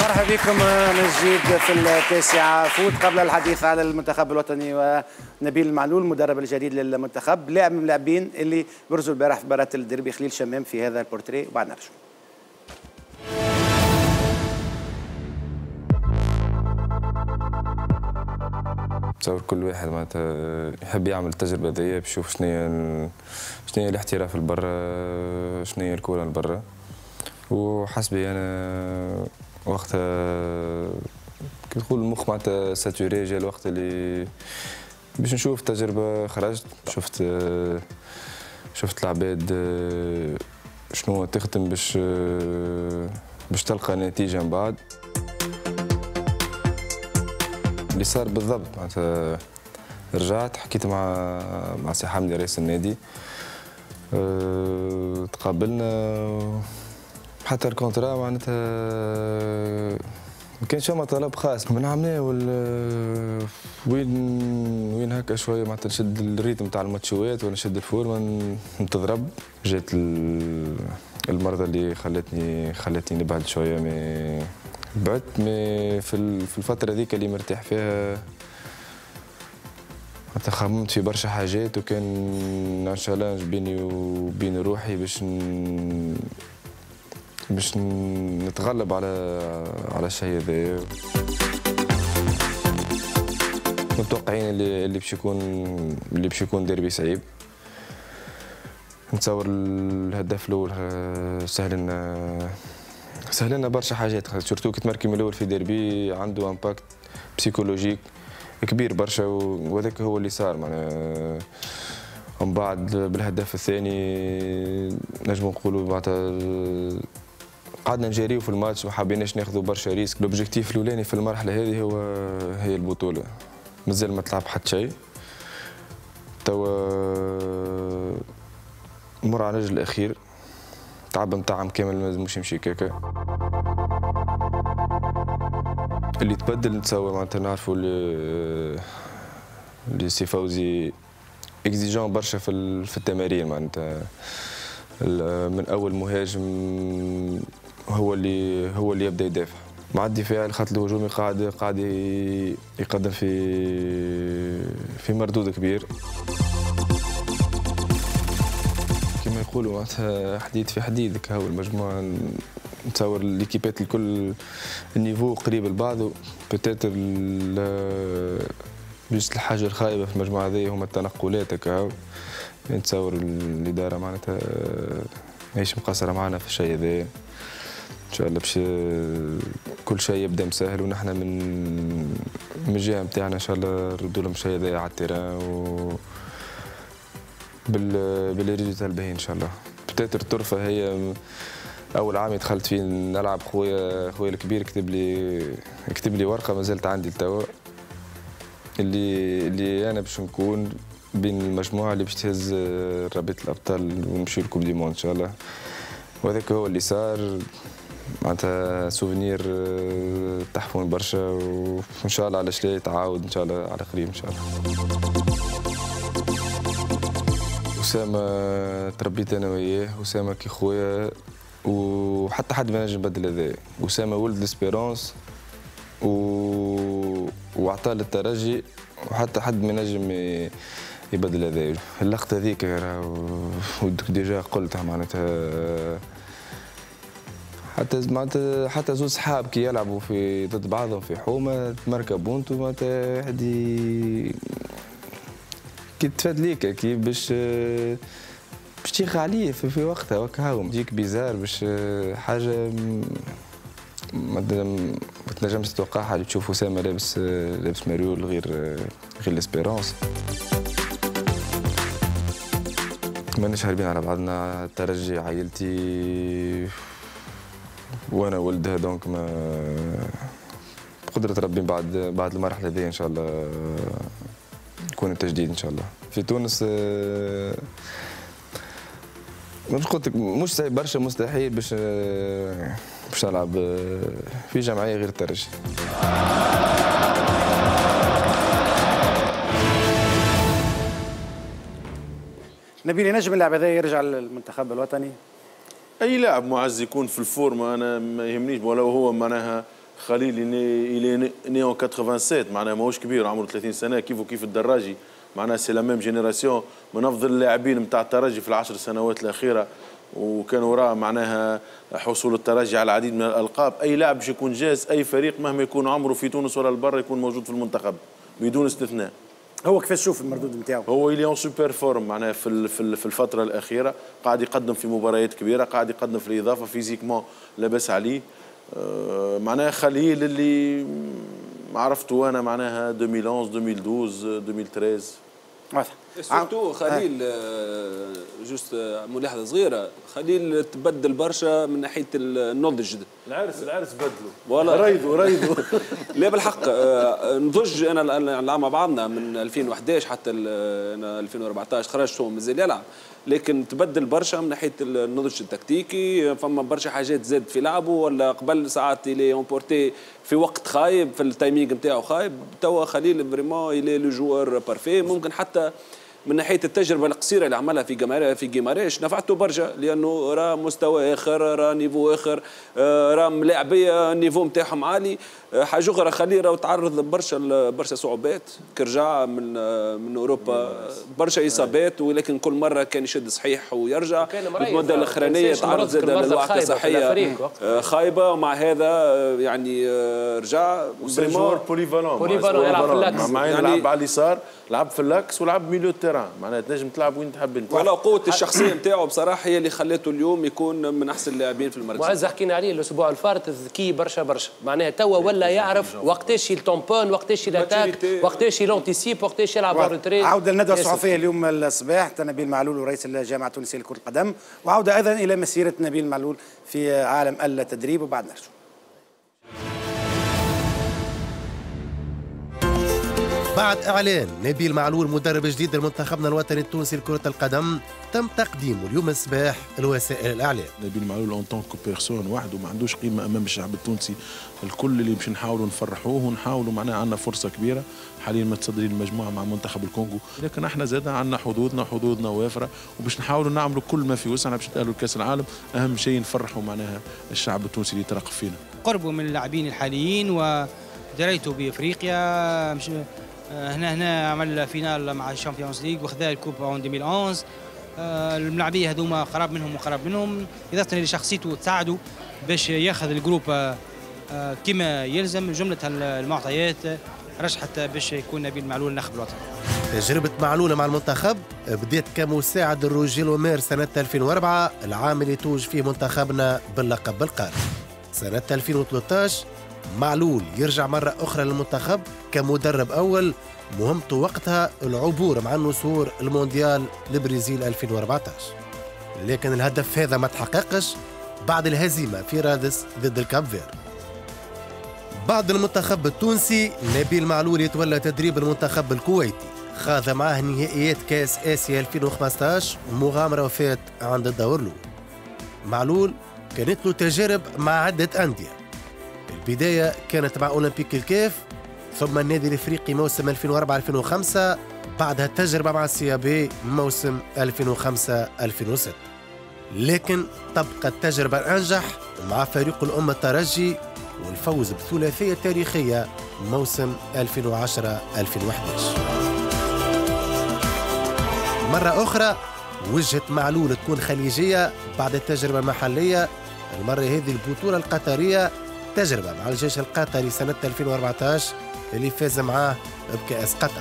مرحبا بكم من جديد في التاسعة فوت. قبل الحديث على المنتخب الوطني ونبيل المعلول المدرب الجديد للمنتخب، لاعب من اللاعبين اللي برزوا البارح في مباراة الديربي خليل شمام في هذا البورتريه وبعد نرجع. تصور كل واحد معناتها يحب يعمل التجربة ذي بيشوف شنو هي الاحتراف لبرا، شنو هي الكورة لبرا. وحسبي انا وقتها كي تقول المخ معناتها ساتوري، جا الوقت اللي باش نشوف تجربة. خرجت شفت العباد شنو تخدم باش تلقى نتيجة من بعد. اللي صار بالضبط معناتها رجعت حكيت مع سي حمدي رئيس النادي، تقابلنا حتى الكونترا معناتها ما كانش فما طلب خاص من عملناه وين هكا شويه معناتها نشد الريتم تاع الماتشوات ولا نشد الفورمه نتضرب. جات المرضى اللي خلتني نبعد شويه، بعدت في الفتره ذيك اللي مرتاح فيها خممت في برشا حاجات، وكان شالنج بيني وبين روحي باش نتغلب على الشيء هذا. متوقعين اللي باش يكون ديربي صعيب. نتصور الهدف الاول سهل لنا برشا حاجات، سورتو كي تمركي من الاول في ديربي عنده امباكت بسيكولوجيك كبير برشا، وهذاك هو اللي صار. معناها ومن بعد بالهدف الثاني نجم نقولوا معناتها قعدنا نجاريو في الماتش، ما حبيناش ناخذوا برشا ريسك. لوبجيكتيف الاولاني في المرحله هذه هي البطوله، مازال ما تلعب حتى شيء. توا نمر على الرجل الاخير، تعب متاعم كامل ما لازموش يمشي كاكا. اللي تبدل نتصور معناتها نعرفوا اللي سي فوزي اكزيجون برشا في التمارين، معناتها من اول مهاجم هو اللي يبدا يدافع مع الدفاع. الخط الهجومي قاعد يقدم في مردود كبير. كما يقولوا معناتها حديد في حديد، هو المجموعه نتصور ليكيبات الكل النيفو قريب لبعضه. بوتيتر جوست الحاجه الخايبه في المجموعه هذه هما التنقلات هكا. نتصور الاداره معناتها ماهيش مقصره معنا في الشيء هذا. ان شاء الله باش كل شيء يبدا مسهل، ونحن من الجهه نتاعنا ان شاء الله نردوا لهم الشيء هذا على التيران بالريزلت الباهي ان شاء الله. بتاتر الطرفه هي اول عام دخلت فيه نلعب، خويا الكبير كتب لي ورقه ما زالت عندي لتوا، اللي انا باش نكون بين المجموعه اللي باش تهز رابطه الابطال ونمشي لكوب دي موند ان شاء الله. وهذاك هو اللي صار، معناتها سوفينير تحفون برشا، وان شاء الله على شلي تعاود ان شاء الله على قريب ان شاء الله. أسامة تربيت انا وياه، أسامة كي خويا، وحتى حد ما نجم يبدل هذا. أسامة ولد لسبيرونس وعطاه للترجي، وحتى حد ما نجم يبدل هذا. اللقطة ذيك ديجا قلتها معناتها حتى زوج صحاب كي يلعبوا ضد بعضهم في حومة تمركب بونتو، معناتها هذه كي تفادليك كي باش تيخ عليه في وقتها وكهو يجيك بيزار باش حاجة ما تنجمش تتوقعها، اللي تشوف أسامة لابس مريول غير ليسبيرونس. ماناش هاربين على بعضنا. الترجي عائلتي وانا ولدها، دونك ما بقدرة ربي بعد المرحلة هذه ان شاء الله يكون التجديد ان شاء الله. في تونس قلت لك مش صعيب برشا، مستحيل باش نلعب في جمعيه غير الترجي. نبيل، ينجم اللاعب هذا يرجع للمنتخب الوطني؟ اي لاعب معز يكون في الفورمه انا ما يهمنيش، ولو هو معناها خليل إلي ني اون 87 معناها ماهوش كبير، عمره 30 سنه كيف الدراجي، معناها سي لا ميم جينيراسيون من افضل اللاعبين نتاع الترجي في العشر سنوات الاخيره، وكان وراه معناها حصول الترجي على العديد من الالقاب. اي لاعب باش يكون جاهز، اي فريق مهما يكون عمره في تونس ولا البر يكون موجود في المنتخب بدون استثناء. هو كيفاش تشوف المردود نتاعو؟ هو اللي اون سوبر فورم معناها في الفتره الاخيره، قاعد يقدم في مباريات كبيره، قاعد يقدم في الاضافه، فيزيكمون لاباس عليه. معناها خليل اللي عرفته انا معناها 2011 2012 2013 واضح. سورتو خليل جوست ملاحظه صغيره، خليل تبدل برشا من ناحيه النضج. العرس بدلوا والله ريدوا لا بالحق نضج. انا نلعب مع بعضنا من 2011 حتى 2014 خرجت هو مازال يلعب، لكن تبدل برشا من ناحيه النضج التكتيكي. فما برشا حاجات زادت في لعبه، ولا قبل ساعات يلي اونبورتي في وقت خايب في التايمينغ نتاعو خايب. توا خليل فريمون يلي لو جوار بارفي. ممكن حتى من ناحيه التجربه القصيره اللي عملها في جيماريش نفعته برشا، لانه راه مستوى اخر، راه نيفو اخر، راه ملاعبيه النيفو نتاعهم عالي. حاجه اخرى خليل راه تعرض لبرشا صعوبات كرجع من اوروبا، برشا اصابات، ولكن كل مره كان يشد صحيح ويرجع. المده الاخرانيه تعرض زاد للوعكه صحيه خايبه، ومع هذا يعني رجع جوار بوليفالون يلعب في اللاكس، يعني لعب على اليسار، لعب في اللاكس، ولعب ميليو تيران، معناها تنجم تلعب وين تحب انت. وعلى قوه الشخصيه نتاعو بصراحه هي اللي خلته اليوم يكون من احسن اللاعبين في المركز. معز حكينا عليه الاسبوع الفارط، ذكي برشا معناها توا ولا يعرف وقتاش يلتومبون، وقتاش يلاتاك، وقتاش يلونتيسيب، وقتاش يلعب اونتري. عوده للندوه الصحفيه اليوم الصباح تاع نبيل معلول ورئيس الجامعه التونسيه لكره القدم، وعوده ايضا الى مسيره نبيل معلول في عالم التدريب، وبعد نرجع. بعد إعلان نبيل معلول مدرب جديد لمنتخبنا الوطني التونسي لكرة القدم، تم تقديمه اليوم الصباح لوسائل الإعلام. نبيل معلول اون طونك بيرسون وحده ما عندوش قيمة أمام الشعب التونسي الكل، اللي باش نحاولوا نفرحوه ونحاولوا معناها عندنا فرصة كبيرة حاليا متصدرين المجموعة مع منتخب الكونغو، لكن احنا زاد عندنا حظوظنا وافرة، وباش نحاولوا نعملوا كل ما في وسعنا باش نتأهلوا لكأس العالم. أهم شيء نفرحوا معناها الشعب التونسي اللي يترقب فينا. قربوا من اللاعبين الحاليين ودريتوا بإفريقيا، هنا عمل فينال مع الشامبيونز ليج وخذا الكوب اون 2011. الملاعبيه هذوما قرب منهم وقرب منهم، اضافه لشخصيته تساعده باش ياخذ الجروب كما يلزم. جمله المعطيات رشحت باش يكون نبيل معلول ناخب الوطن. تجربة معلول مع المنتخب بدأت كمساعد الروجيلو مير سنة 2004، العام اللي توج فيه منتخبنا باللقب القاري. سنة 2013 معلول يرجع مرة أخرى للمنتخب كمدرب أول، مهمته وقتها العبور مع النسور المونديال لبرازيل 2014، لكن الهدف هذا ما تحققش بعد الهزيمة في رادس ضد الكاب فير. بعد المنتخب التونسي نبيل معلول يتولى تدريب المنتخب الكويتي، خاض معه نهائيات كاس آسيا 2015، مغامرة وفات عند الدور الأول. معلول كانت له تجارب مع عدة أندية، البداية كانت مع أولمبيك الكاف، ثم النادي الإفريقي موسم 2004-2005، بعدها التجربة مع السيابي موسم 2005-2006. لكن تبقى التجربة الأنجح مع فريق الأم الترجي والفوز بثلاثية تاريخية موسم 2010-2011. مرة أخرى وجهة معلول تكون خليجية بعد التجربة المحلية، المرة هذه البطولة القطرية، تجربة مع الجيش القطري سنة 2014 اللي فاز معاه بكأس قطر.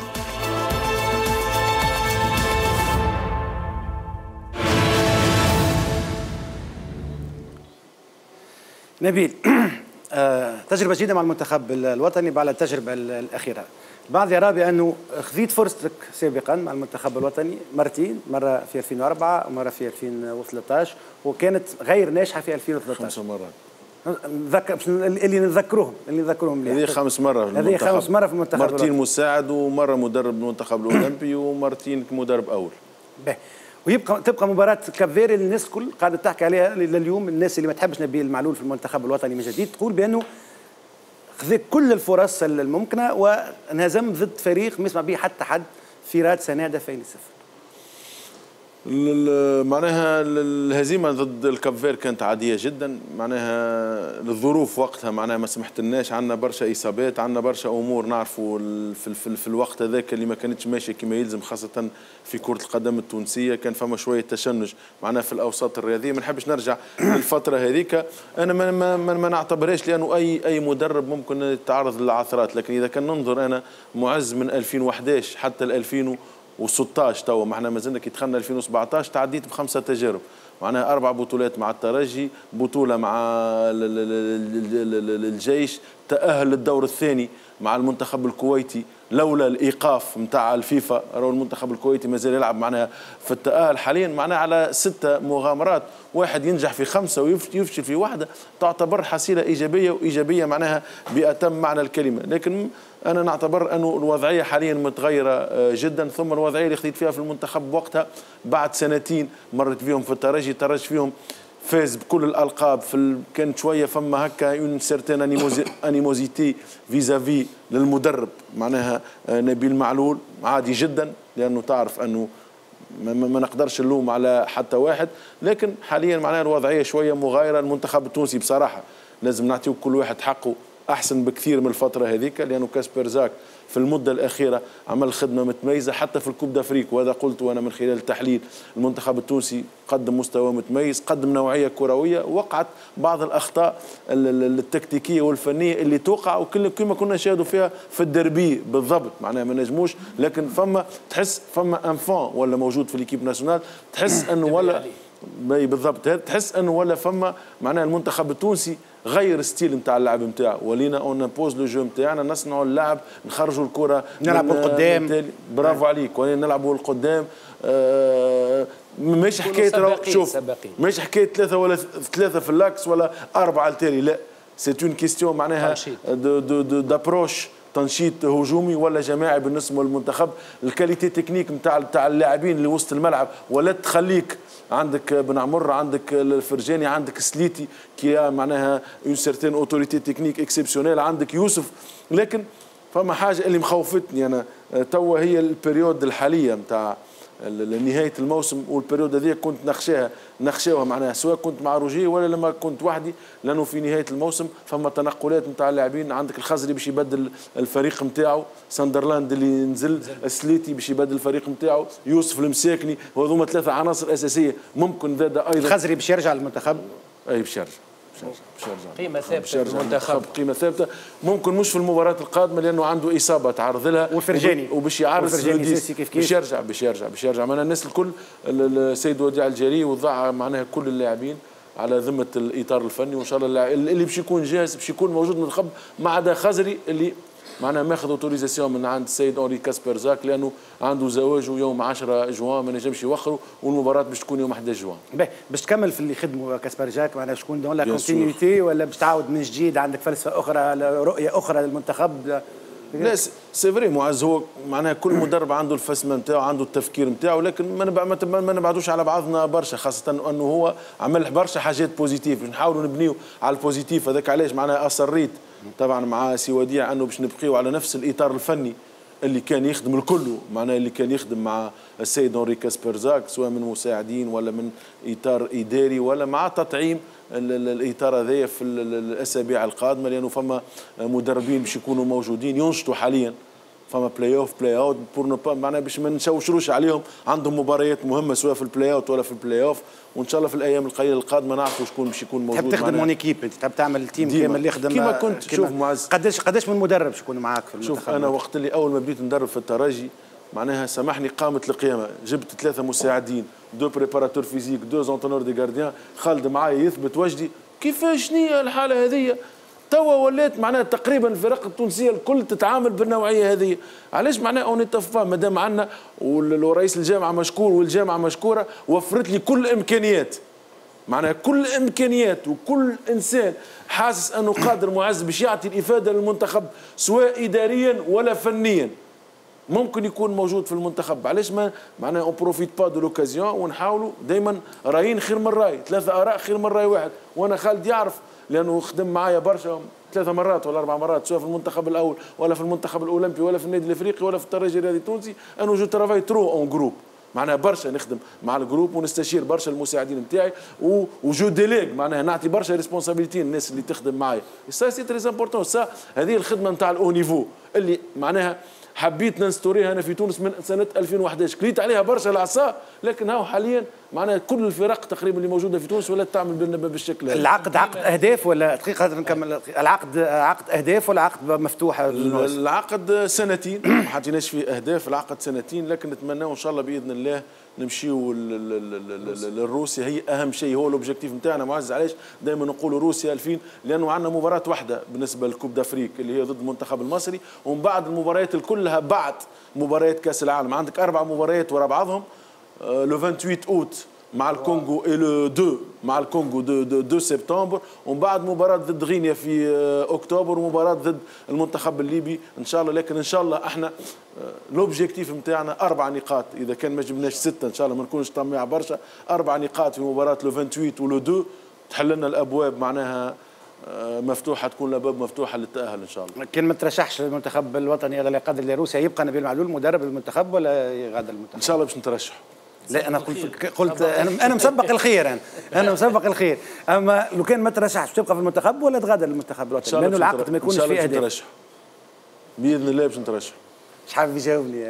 نبيل تجربة جديدة مع المنتخب الوطني بعد التجربة الأخيرة. بعض يرى بأنه خذيت فرصتك سابقا مع المنتخب الوطني مرتين، مرة في 2004 ومرة في 2013، وكانت غير ناجحة في 2013. 5 مرات اللي نذكرهم هذه 5 مرة في المنتخب. هذه 5 مرة في المنتخب، مرتين مساعد ومرة مدرب المنتخب الأولمبي ومرتين كمدرب أول. باهي. تبقى مباراة كابفيري اللي الناس الكل قاعدة تحكي عليها لليوم. الناس اللي ما تحبش نبيل معلول في المنتخب الوطني من جديد تقول بأنه خذ كل الفرص الممكنة وانهزم ضد فريق ما يسمع به حتى حد في راد سنة 2-0. معناها الهزيمه ضد الكابفير كانت عاديه جدا، معناها الظروف وقتها معناها ما سمحتلناش، عندنا برشا اصابات، عندنا برشا امور نعرفوا في الوقت هذاك اللي ما كانتش ماشيه كما يلزم، خاصه في كره القدم التونسيه كان فما شويه تشنج معناها في الاوساط الرياضيه. ما نحبش نرجع للفتره هذيك، انا ما نعتبرهاش لانه اي مدرب ممكن يتعرض للعثرات، لكن اذا كان ننظر انا معز من 2011 حتى 2016 توا، ما احنا مازلنا كي دخلنا 2017 تعديت ب5 تجارب، معناها 4 بطولات مع الترجي، بطولة مع الجيش، تأهل للدور الثاني مع المنتخب الكويتي لولا الإيقاف نتاع الفيفا، راهو المنتخب الكويتي مازال يلعب معناها في التأهل حاليا، معناها على 6 مغامرات، واحد ينجح في 5 ويفشل في واحدة، تعتبر حصيلة إيجابية، وإيجابية معناها بأتم معنى الكلمة. لكن أنا نعتبر أنه الوضعية حاليا متغيرة جدا، ثم الوضعية اللي خديت فيها في المنتخب وقتها بعد سنتين مرت فيهم في الترجي فيهم فاز بكل الالقاب، كانت شويه فما هكا اون سيرتين انيموزيتي فيزافي للمدرب معناها نبيل معلول، عادي جدا لانه تعرف انه ما نقدرش نلوم على حتى واحد، لكن حاليا معناها الوضعيه شويه مغايره. المنتخب التونسي بصراحه لازم نعطيو كل واحد حقه، احسن بكثير من الفتره هذيك، لانه كاسبر زاك في المده الاخيره عمل خدمه متميزه حتى في الكوب دافريك، وهذا قلت وانا من خلال التحليل. المنتخب التونسي قدم مستوى متميز، قدم نوعيه كرويه، وقعت بعض الاخطاء التكتيكيه والفنيه اللي توقع، وكل كما كنا نشاهدوا فيها في الدربي بالضبط، معناها ما نجموش، لكن فما تحس فما انفون ولا موجود في ليكيب ناسيونال، تحس انه ولا بالضبط تحس انه ولا فما معناها المنتخب التونسي غير ستيل نتاع اللعب نتاعو، ولينا اون امبوز لو جو نتاعنا، نصنعوا اللعب، نخرجوا الكره، نلعبوا القدام. برافو عليك، نلعبوا القدام. مش حكايه شوف مش حكايه 3 ولا 3 في اللاكس ولا 4 التالي، لا سي اون كيستيون معناها دابروش، تنشيط هجومي ولا جماعي بالنسبه للمنتخب، الكاليتي تكنيك نتاع اللاعبين اللي وسط الملعب، ولا تخليك عندك بن عمر، عندك الفرجاني، عندك سليتي كي معناها اون سيرتين اوتوريتي تكنيك اكسبسيونيل، عندك يوسف. لكن فما حاجه اللي مخوفتني انا توا هي البريود الحاليه نتاع نهايه الموسم، والبريود هذه كنت نخشاها معناها سواء كنت مع روجيه ولا لما كنت وحدي، لانه في نهايه الموسم فما تنقلات نتاع اللاعبين، عندك الخزري باش يبدل الفريق نتاعو، ساندرلاند اللي نزل، سليتي باش يبدل الفريق نتاعو، يوسف المساكني، وهذوما 3 عناصر اساسيه. ممكن ذا ايضا الخزري باش يرجع للمنتخب، اي باش يرجع قيمه ثابته المنتخب، قيمه ثابته، ممكن مش في المباراه القادمه لانه عنده اصابه تعرض لها، والفرجاني وباش يعرس باش يرجع معناها الناس الكل، السيد وديع الجري وضع معناها كل اللاعبين على ذمه الاطار الفني، وان شاء الله اللي باش يكون جاهز باش يكون موجود منتخب، ما عدا خزري اللي معناها ماخذ اوتوريزاسيون من عند السيد اونري كاسبر زاك، لانه عنده زواجه يوم 10 جوان ما نجمش يوخروا، والمباراه باش تكون يوم 11 جوان. باش تكمل في اللي خدمه كاسبر زاك، معناها باش تكون دون لا كونتينيتي ولا باش تعاود من جديد، عندك فلسفه اخرى، رؤيه اخرى للمنتخب؟ لا سي فري معز، هو معناها كل مدرب عنده الفسمه نتاعو، عنده التفكير نتاعو، لكن ما نبعدوش على بعضنا برشا، خاصه انه هو عمل برشا حاجات بوزيتيف، نحاولوا نبنيو على البوزيتيف هذاك. علاش معناها اصريت طبعا مع سي وديع انه باش نبقيو على نفس الاطار الفني اللي كان يخدم الكل، معناها اللي كان يخدم مع السيد اونري كاسبر زاك، سواء من مساعدين ولا من اطار اداري ولا مع تطعيم الاطار هذايا في الاسابيع القادمه، لانه فما مدربين باش يكونوا موجودين ينشطوا حاليا، فما بلاي اوف بلاي اوت معناها باش ما نشوشروش عليهم، عندهم مباريات مهمه سواء في البلاي اوت ولا في البلاي اوف، وان شاء الله في الايام القليله القادمه نعرفوا شكون باش يكون موجود. تحب تخدم اون ايكيب، انت تحب تعمل تيم كامل اللي يخدم كيما كنت. شوف معز، قداش من مدرب شكون معاك في المنتخب؟ شوف انا وقت اللي اول ما بديت ندرب في الترجي معناها سامحني قامت القيامه، جبت 3 مساعدين، 2 بريباراتور فيزيك، 2 زونتونور دي غارديان، خالد معايا يثبت وجدي. كيفاش شنيا الحاله هذه؟ توا ولات معناها تقريبا الفرق التونسيه الكل تتعامل بالنوعيه هذه. علاش معناها اون اتفا مادام عندنا ورئيس الجامعه مشكور والجامعه مشكوره، وفرت لي كل الامكانيات، معناها كل الامكانيات، وكل انسان حاسس انه قادر معز باش يعطي الافاده للمنتخب سواء اداريا ولا فنيا ممكن يكون موجود في المنتخب. علاش ما معناها اون بروفيت با دو لوكازيون، ونحاولوا دائما رايين خير من راي، 3 اراء خير من راي واحد. وانا خالد يعرف لانه خدم معايا برشا 3 مرات ولا 4 مرات، سواء في المنتخب الاول ولا في المنتخب الاولمبي ولا في النادي الافريقي ولا في الترجي الرياضي التونسي، انه جو ترافاي ترو اون جروب، معناها برشا نخدم مع الجروب ونستشير برشا المساعدين نتاعي وجو ديليغ معناها نعطي برشا ريسبونسابيلتي للناس اللي تخدم معايا سا سي تري امبورتون سا هذه الخدمه نتاع الاو نيفو اللي معناها حبيت نستوريها انا في تونس من سنه 2011 كليت عليها برشا العصا لكن هاو حاليا معناها كل الفرق تقريبا اللي موجوده في تونس ولا تعمل بالشكل هذا. العقد عقد اهداف ولا دقيقه نكمل العقد عقد اهداف ولا عقد مفتوح؟ العقد سنتين ما حطيناش فيه اهداف العقد سنتين لكن نتمنى ان شاء الله باذن الله نمشيو لروسيا هي اهم شيء هو الاوبجيكتيف نتاعنا معز علاش دائما نقولوا روسيا 2000 لانه عندنا مباراه واحده بالنسبه للكوب دافريك اللي هي ضد المنتخب المصري ومن بعد المباريات كلها بعد مباريات كاس العالم عندك 4 مباريات ورا بعضهم لو 28 اوت مع الكونغو اي لو 2 مع الكونغو 2 سبتمبر ومن بعد مباراه ضد غينيا في اكتوبر ومباراه ضد المنتخب الليبي ان شاء الله لكن ان شاء الله احنا لوبجيكتيف نتاعنا 4 نقاط اذا كان ما جبناش 6 ان شاء الله ما نكونش طماع برشا 4 نقاط في مباراه لو 28 ولو 2 تحل لنا الابواب معناها مفتوحه تكون الابواب مفتوحه للتاهل ان شاء الله. كان ما ترشحش للمنتخب الوطني هذا اللي يقدر لروسيا يبقى نبيل معلول مدرب المنتخب ولا يغادر المنتخب؟ ان شاء الله باش نترشح. لا انا قلت انا مسبق الخير انا مسبق الخير اما لو كان ما ترشحش تبقى في المنتخب ولا تغادر المنتخب الوطني لانه العقد ما يكونش فيه اهداف. باذن الله باش نترشح. مش حابب يجاوبني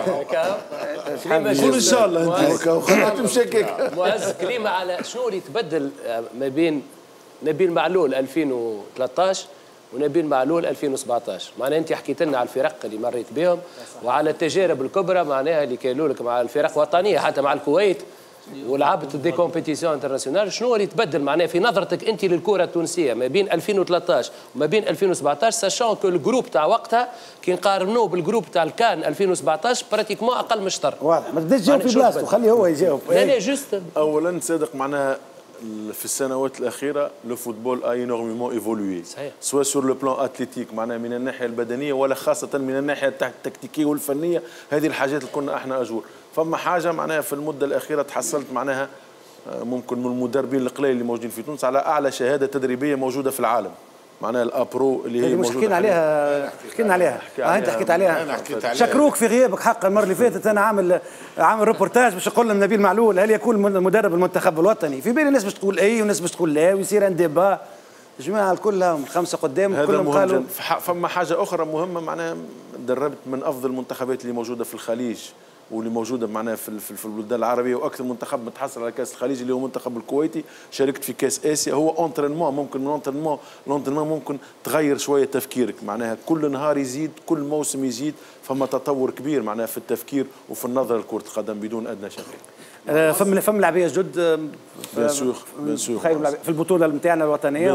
قول ان شاء الله انت وخليك مشكك. معز كلمه على شنو اللي تبدل ما بين نبيل معلول 2013 ونبيل معلول 2017 معناها انت حكيت لنا على الفرق اللي مريت بهم وعلى التجارب الكبرى معناها اللي كانوا لك مع الفرق الوطنيه حتى مع الكويت ولعبت دي كومبيتيسيون انترناسيونال شنو اللي تبدل معناها في نظرتك انت للكره التونسيه ما بين 2013 وما بين 2017 ساشون كو الجروب تاع وقتها كي نقارنوه بالجروب تاع الكان 2017 براتيكمون اقل من شطر. واضح ما تبداش تجاوب في بلاصته خليه هو يجاوب. لا جوست اولا صادق معناها في السنوات الاخيره لو فوتبول ا انورميمون ايفولوي سواء سور لو بلان اتليتيك معناها من الناحيه البدنيه ولا خاصه من الناحيه التكتيكيه والفنيه هذه الحاجات اللي كنا احنا اجور فما حاجه معناها في المده الاخيره تحصلت معناها ممكن من المدربين القليل اللي موجودين في تونس على اعلى شهاده تدريبيه موجوده في العالم معناها الابرو اللي هي موجوده. حكينا عليها انت حكيت عليها شكروك في غيابك حق المره اللي فاتت انا عامل ريبورتاج باش نقول لهم نبيل معلول هل يكون مدرب المنتخب الوطني في بالي الناس باش تقول اي وناس باش تقول لا ويصير ان ديبا جماعه الكل 5 قدام كلهم قالوا. فما حاجه اخرى مهمه معناها دربت من افضل المنتخبات اللي موجوده في الخليج واللي موجوده معناها في البلدان العربيه واكثر منتخب متحصل على كاس الخليج اللي هو المنتخب الكويتي شاركت في كاس اسيا هو اونترينمون ممكن من اونترينمون ممكن تغير شويه تفكيرك معناها كل نهار يزيد كل موسم يزيد فما تطور كبير معناها في التفكير وفي النظره لكره القدم بدون ادنى شك. فما لاعبيه جدد بيان سور في البطوله نتاعنا الوطنيه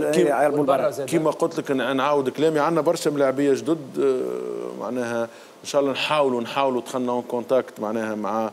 ولا كيما قلت لك نعاود كلامي عندنا برشا لاعبيه جدد معناها ان شاء الله نحاولوا دخلنا اون كونتاكت معناها مع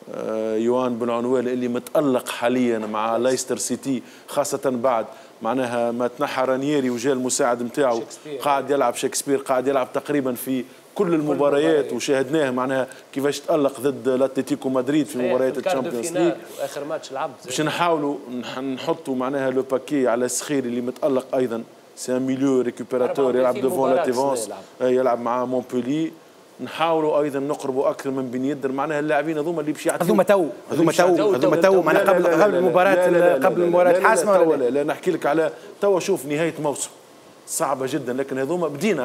يوان بن عنوال اللي متالق حاليا مع لايستر سيتي خاصه بعد معناها ما تنحى رانييري وجا المساعد نتاعو قاعد يلعب شكسبير قاعد يلعب تقريبا في كل المباريات وشاهدناه معناها كيفاش تألق ضد الاتليتيكو مدريد في مباريات الشامبيونز ليج واخر ماتش لعب باش نحاولوا نحطوا معناها لو باكي على السخيري اللي متألق ايضا سي ان ميليو ريكوبيراتور يلعب ديفون لا ديفونس يلعب مع مونبولي نحاولوا ايضا نقربوا اكثر من بن يدر معناها اللاعبين هذوما اللي باش يعطيو هذوما تو معناها قبل المباراه حاسمه ولا لا نحكي لك على تو شوف نهايه موسم صعبه جدا لكن هذوما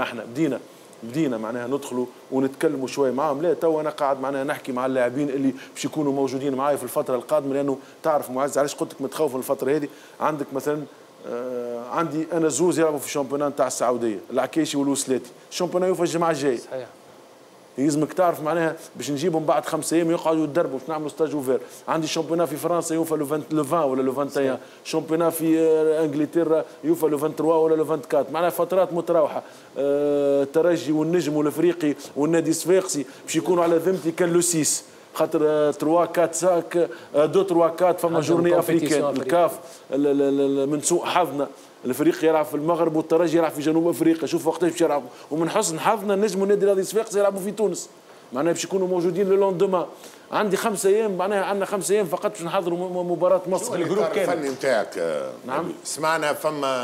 بدينا معناها ندخلوا ونتكلموا شويه معاهم لا تو انا قاعد معناها نحكي مع اللاعبين اللي باش يكونوا موجودين معايا في الفتره القادمه لانه تعرف معز علاش قلت لك متخوف من الفتره هذه عندك مثلا عندي انا زوز يلعبوا في الشامبيونان تاع السعوديه العكيشي والوسلاتي الشامبيونان يوفى الجمعه الجايه صحيح يلزمك تعرف معناها باش نجيبهم بعد 5 ايام يقعدوا يتدربوا باش نعملوا ستاج اوفير عندي شامبيونان في فرنسا يوفى لو 20 ولا لو 21 شامبيونان في انجلترا يوفى لو 23 ولا لو 24 معناها فترات متراوحه الترجي والنجم والافريقي والنادي الصفاقسي باش يكونوا على ذمتي كان لو 6 خاطر 3 4 5 2 3 4 فما جورني افريكان الكاف من سوء حظنا الفريق يلعب في المغرب والترجي يلعب في جنوب افريقيا شوف وقتاش باش يلعبوا ومن حسن حظنا النجم والنادي الرياضي الصفاقسي يلعبوا في تونس معناها باش يكونوا موجودين لو لوندوما عندي 5 ايام معناها عندنا 5 ايام فقط باش نحضروا مباراه مصر الجروب الفني نتاعك نعم سمعنا فما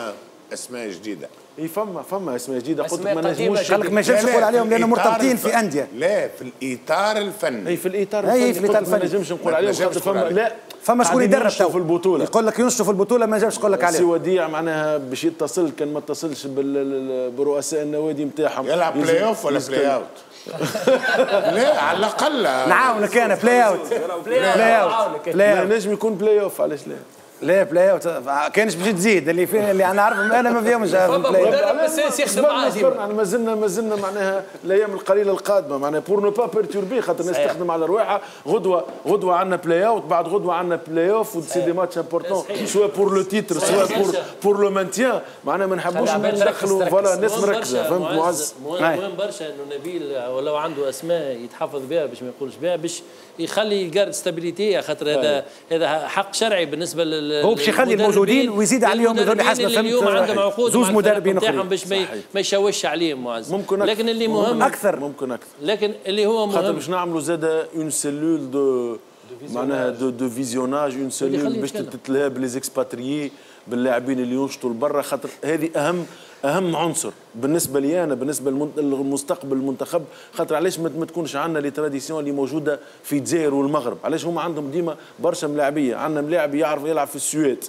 اسماء جديده. اي فما اسماء جديده، قلت أسماء ما قديمة نجموش قال لك ما ينجمش نقول عليهم لانه مرتبطين في انديه. لا في الاطار الفني. اي في الاطار أي في الإطار الفني ما الفني. نجمش نقول عليهم خاطر فما لا فما شكون يدرب في البطوله، يقول لك ينشطوا في البطوله ما جابش يقول لك عليه. سي وديع معناها باش يتصل كان ما اتصلش برؤساء النوادي نتاعهم. يلعب بلاي اوف ولا بلاي اوت؟ لا على الاقل نعاونك انا بلاي اوت لا نجم يكون بلاي اوف، علاش لا؟ لا بلاي اوت كانش باش تزيد اللي فيه اللي انا عارف انا ما فيهمش بلاي اوت. بس يخدم معاه ما زلنا معناها الايام القليله القادمه معناها بور نو با بيرتوربي، خاطر الناس تخدم على رواحها. غدوه عندنا بلاي اوت، بعد غدوه عندنا بلاي اوف، وسي دي ماتش امبورتون سوا بور لو تيتر سوا بور لو مانتيان. معناها ما نحبوش ندخلوا فوالا الناس مركزه. فهمت معز؟ مهم برشا انه نبيل ولو عنده اسماء يتحفظ بها باش ما يقولش بها، باش يخلي يقارد ستابيليتي، خاطر هذا حق شرعي بالنسبه هو باش يخلي الموجودين ويزيد عليهم يظل حسب فهمت اليوم عندهم عقود زوز مدربين اخرين باش ما يشوش عليهم معز. ممكن لكن اللي مهم اكثر لكن اللي هو مهم خاطر باش نعملوا زاد اون سيلول دو معناها دو فيزيوناج، اون سيلول باش تتلهى بليزيكسباتريي باللاعبين اللي ينشطوا لبرا، خاطر هذه اهم عنصر بالنسبه لي انا، بالنسبه للمستقبل المنتخب. خاطر علاش ما تكونش عندنا لي تراديسيون اللي موجوده في الجزائر والمغرب؟ علاش هما عندهم ديما برشا ملاعبيه؟ عندنا ملاعب يعرف يلعب في السويد،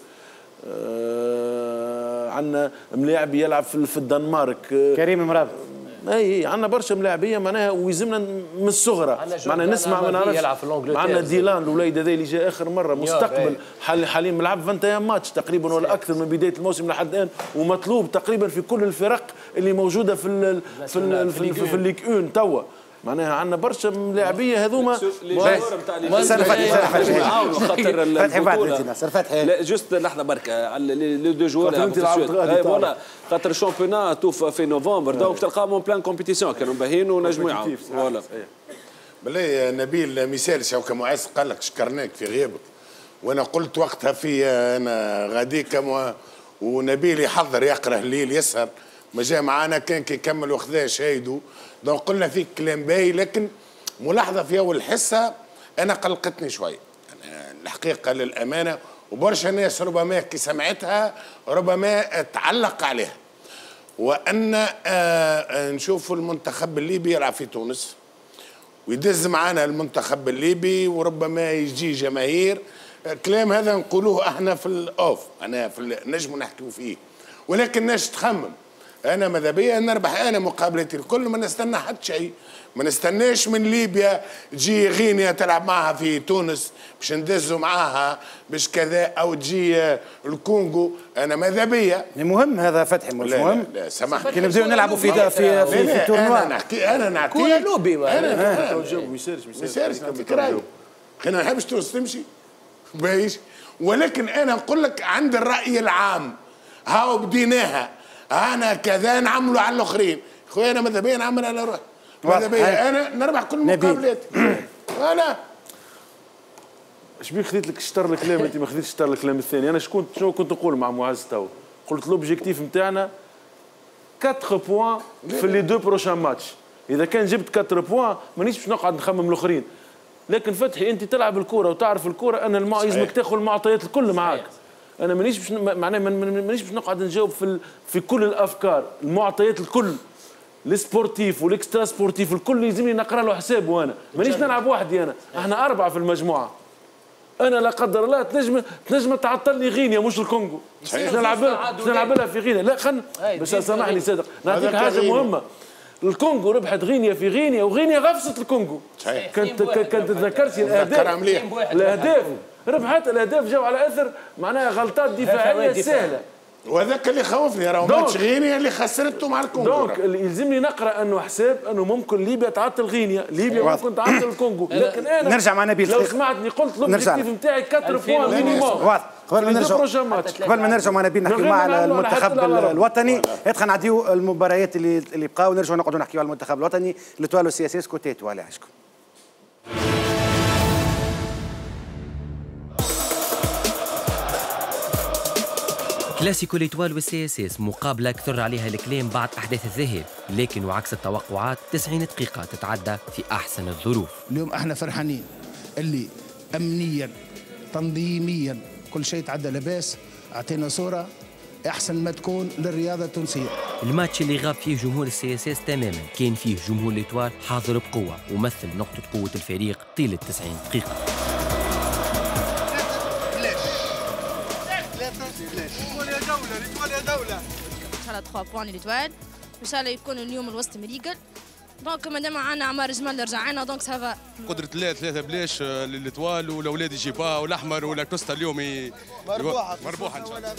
عندنا ملاعب يلعب في الدنمارك، كريم مرابط. اي عندنا برشا ملاعبيه معناها ويلزمنا من الصغرى معناها نسمع ما نعرفش. عندنا ديلان الوليد هذا اللي جاء اخر مره مستقبل حاليا ملعب 21 ماتش تقريبا ولا اكثر من بدايه الموسم لحد الان، ومطلوب تقريبا في كل الفرق اللي موجوده في الليغ 1 توا. معناها عندنا برشا ملاعبيه هذوما. سنة فتحي لا جوست لحظه بركه على لي دو جوار فوالا، خاطر الشامبيونات توف في نوفمبر دونك تلقاهم اون بلان كومبيتيسيون كانوا باهيين ونجموا يعاونوا. فوالا بالله نبيل مثال شوكة معز قال لك شكرناك في غيابك، وانا قلت وقتها في انا غاديك ونبيل يحضر يقرا الليل يسهر، ما جاء معانا كان كي يكمل وخذاه شاهدوا، دونك قلنا فيك كلام باهي. لكن ملاحظه في اول حصه انا قلقتني شوي الحقيقه للامانه، وبرشا ناس ربما كي سمعتها ربما تعلق عليها، وان نشوف المنتخب الليبي يلعب في تونس ويدز معنا المنتخب الليبي وربما يجي جماهير. الكلام هذا نقولوه احنا في الاوف، انا في نجم نحكيو فيه، ولكن ناس تخمم. انا ماذا بيا نربح انا مقابلتي الكل، ما نستنى حد شيء، ما نستناش من ليبيا تجي غينيا تلعب معها في تونس باش ندزوا معاها باش كذا، او تجي الكونغو. انا ماذا بيا المهم هذا فتحي مش مهم. لا سامحني كي نبداو نلعبوا في تورنوا انا نحكي كوره لوبي ما يسارش نعطيك راي. انا ما نحبش تونس تمشي بايش، ولكن انا نقول لك عند الراي العام هاو بديناها انا كذا نعملوا على الاخرين. خويا انا ماذا بيا نعمل على روحي، ماذا بيا انا نربح كل مقابلاتي. انا اش بيك خذيت لك شطر الكلام انت ما خذيتش شطر الكلام الثاني. انا شنو كنت نقول مع معز تو؟ قلت لوبجيكتيف نتاعنا 4 بوان في لي دو بروشان ماتش. اذا كان جبت 4 بوان مانيش باش نقعد نخمم الاخرين. لكن فتحي انت تلعب الكوره وتعرف الكوره، انا يلزمك تاخذ المعطيات الكل معاك. انا مانيش باش معناها مانيش باش نقعد نجاوب في كل الافكار، المعطيات الكل السبورتيف والاكسترا سبورتيف الكل يلزمني نقرا له حسابه. انا مانيش نلعب وحدي، احنا 4 في المجموعه. انا لا قدر الله تنجم تعطل لي غينيا مش الكونغو، نلعب لها في غينيا. لا خلنا باش سامحني صادق نعطيك حاجه مهمه. الكونغو ربحت غينيا في غينيا وغينيا غفصت الكونغو. كانت تذكرتي الاهداف ربحت، الاهداف جاوا على اثر معناها غلطات دفاعيه سهله، وهذاك اللي خوفني راهو ماتش غينيا اللي خسرته مع الكونغو. دونك يلزمني نقرا انه حساب انه ممكن ليبيا تعطل غينيا، ليبيا ممكن تعطل الكونغو. لكن انا نرجع مع نبيل لو سمعتني قلت لوبجيكتيف نتاعي 4 بوان مينيموم. واضح. قبل ما نرجع مع نبيل نحكيو مع المنتخب الوطني، خلينا نعديو المباريات اللي بقاو ونرجعوا نقعدوا نحكيو على المنتخب الوطني. لتوالو السياسي سكوتيتو على عشكم. كلاسيكو ليتوال والسي اس اس مقابلة أكثر عليها الكلام بعد أحداث الذهاب، لكن وعكس التوقعات 90 دقيقة تتعدى في أحسن الظروف. اليوم احنا فرحانين اللي أمنيا تنظيميا كل شيء تعدى لباس، أعطينا صورة احسن ما تكون للرياضه التونسيه. الماتش اللي غاب فيه جمهور السي اس اس تماما كان فيه جمهور ليتوال حاضر بقوه ومثل نقطه قوه الفريق طيله 90 دقيقه. ان شاء الله 3 بوان ليتوال، ان شاء الله يكون اليوم الوسط مريقل. دونك مادام عندنا عمار جمال رجعنا دونك سافا. قدرة الله 3 بلاش للإطوال والأولاد يجيبوها والأحمر ولا كوستا اليوم مربوحة إن شاء الله.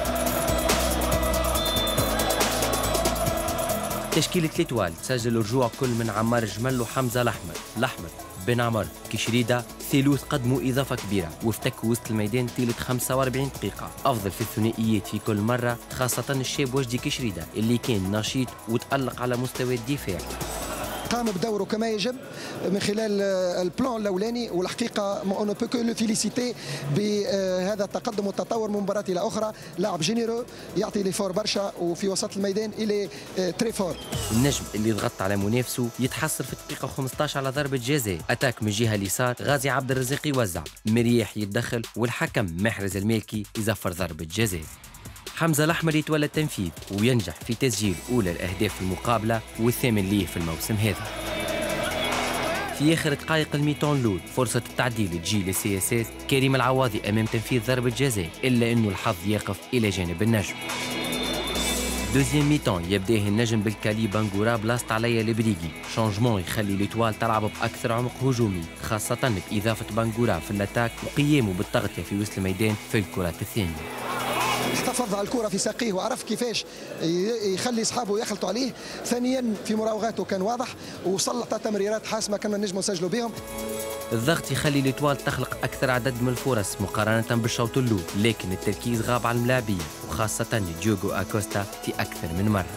تشكيلة الإطوال تسجل رجوع كل من عمار جمل وحمزة الأحمر بن عمر كشريدة ثالوث قدموا إضافة كبيرة وافتكوا وسط الميدان طيلة 45 دقيقة. أفضل في الثنائيات في كل مرة خاصة الشاب وجدي كشريدة اللي كان نشيط وتألق على مستوى الدفاع. قام بدوره كما يجب من خلال البلان الاولاني، والحقيقه اون بو كو لو فيليسيتي بهذا التقدم والتطور من مباراه الى اخرى. لاعب جينيرو يعطي لي فور برشا وفي وسط الميدان الي تري فور. النجم اللي ضغط على منافسه يتحصل في الدقيقه 15 على ضربه جزاء اتاك من الجهه اليسار، غازي عبد الرزاق يوزع، مرياح يتدخل والحكم محرز المالكي يزفر ضربه جزاء. حمزة الأحمر يتولى التنفيذ وينجح في تسجيل أولى الأهداف المقابلة والثامن ليه في الموسم هذا. في آخر دقائق الميتون الأول فرصة التعديل تجي للسي اس اس، كريم العواضي أمام تنفيذ ضربة جزاء إلا أنه الحظ يقف إلى جانب النجم. دوزيام ميتون يبداه النجم بالكالي بانغورا بلاصت عليا البريغي، شانجمون يخلي ليتوال تلعب بأكثر عمق هجومي خاصة بإضافة بانغورا في الأتاك وقيامه بالتغطية في وسط الميدان في الكرات الثانية. احتفظ على الكرة في ساقيه وعرف كيفاش يخلي اصحابه يخلطوا عليه. ثانيا في مراوغاته كان واضح وسلط تمريرات حاسمه كنا نجموا نسجلوا بهم. الضغط يخلي ليتوال تخلق اكثر عدد من الفرص مقارنه بالشوط الاول، لكن التركيز غاب على الملاعبيه وخاصه ديوغو اكوستا في اكثر من مره.